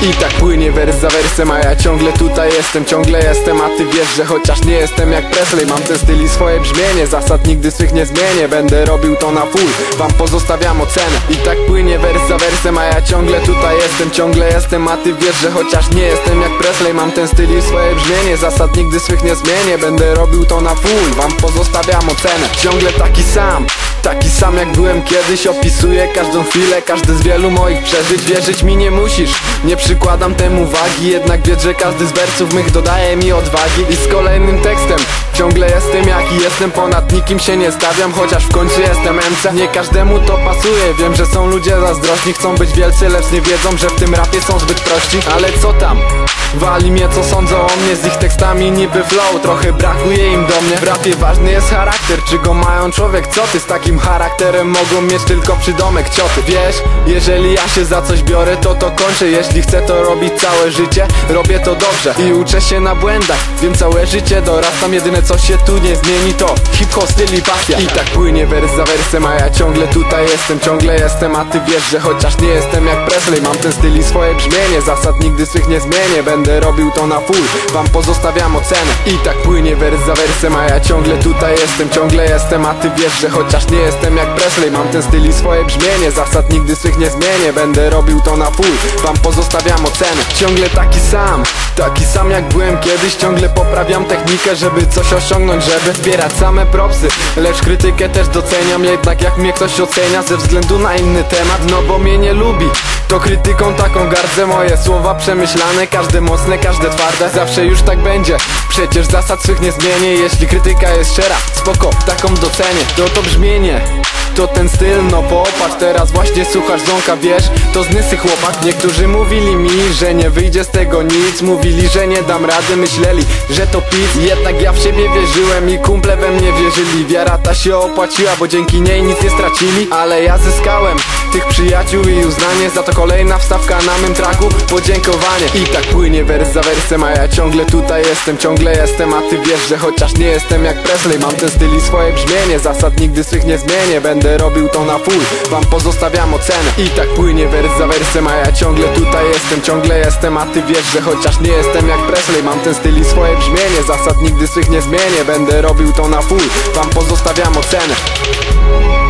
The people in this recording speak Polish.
I tak płynie wers za wersem, a ja ciągle tutaj jestem, ciągle jestem. A ty wiesz, że chociaż nie jestem jak Presley, mam ten styl i swoje brzmienie, zasad nigdy swych nie zmienię. Będę robił to na full, wam pozostawiam ocenę. I tak płynie wers za wersem, a ja ciągle tutaj jestem, ciągle jestem. A ty wiesz, że chociaż nie jestem jak Presley, mam ten styl i swoje brzmienie, zasad nigdy swych nie zmienię. Będę robił to na full, wam pozostawiam ocenę. Ciągle taki sam jak byłem kiedyś. Opisuję każdą chwilę, każdy z wielu moich przeżyć. Wierzyć mi nie musisz, nie przykładam temu wagi, jednak wiedz, że każdy z wersów mych dodaje mi odwagi. I z kolejnym tekstem ciągle jestem jaki jestem, ponad nikim się nie stawiam, chociaż w końcu jestem MC. Nie każdemu to pasuje, wiem, że są ludzie zazdrośni, chcą być wielcy, lecz nie wiedzą, że w tym rapie są zbyt prości. Ale co tam? Wali mnie co sądzą o mnie, z ich tekstami niby flow, trochę brakuje im do mnie. W rapie ważny jest charakter, czy go mają człowiek, co ty? Z takim charakterem mogą mieć tylko przydomek cioty. Wiesz, jeżeli ja się za coś biorę, to kończę. Jeśli chcę to robić całe życie, robię to dobrze i uczę się na błędach, wiem całe życie dorastam. Jedyne co się tu nie zmieni to hip-hop, styl i pasja. I tak płynie wers za wersem, a ja ciągle tutaj jestem, ciągle jestem. A ty wiesz, że chociaż nie jestem jak Presley, mam ten styl i swoje brzmienie, zasad nigdy swych nie zmienię. Będę robił to na full, wam pozostawiam ocenę. I tak płynie wers za wersem, a ja ciągle tutaj jestem, ciągle jestem. A ty wiesz, że chociaż nie jestem jak Presley, mam ten styl i swoje brzmienie, zasad nigdy swych nie zmienię. Będę robił to na full, wam pozostawiam ocenę. Ciągle taki sam jak byłem kiedyś, ciągle poprawiam technikę, żeby coś osiągnąć, żeby zbierać same propsy, lecz krytykę też doceniam. Jednak jak mnie ktoś ocenia ze względu na inny temat, no bo mnie nie lubi, to krytyką taką gardzę. Moje słowa przemyślane, każde mocne, każde twarde, zawsze już tak będzie, przecież zasad swych nie zmienię. Jeśli krytyka jest szczera, spoko, taką docenię. To brzmienie, to ten styl, no popatrz, teraz właśnie słuchasz Zonka, wiesz, to znysy chłopak. Niektórzy mówili mi, że nie wyjdzie z tego nic, mówili, że nie dam rady, myśleli, że to pic. Jednak ja w siebie wierzyłem i kumple we mnie wierzyli. Wiara ta się opłaciła, bo dzięki niej nic nie stracili. Ale ja zyskałem tych przyjaciół i uznanie, za to kolejna wstawka na mym traku, podziękowanie. I tak płynie wers za wersem, a ja ciągle tutaj jestem, ciągle jestem. A ty wiesz, że chociaż nie jestem jak Presley, mam ten styl i swoje brzmienie, zasad nigdy swych nie zmienię. Będę robił to na full, wam pozostawiam ocenę. I tak płynie wers za wersem, a ja ciągle tutaj jestem, ciągle jestem. A ty wiesz, że chociaż nie jestem jak Presley, mam ten styl i swoje brzmienie, zasad nigdy swych nie zmienię. Będę robił to na full, wam pozostawiam ocenę.